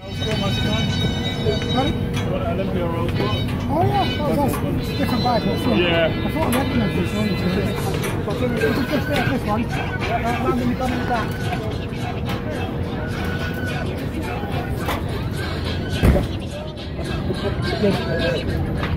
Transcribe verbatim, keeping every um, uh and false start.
Sorry? Olympia Rose Bowl. Oh yeah, oh, that's a different bag. That's it. Yeah. I thought I recognised this one. But this is just there, this one. Uh, randomly done in the back. Good.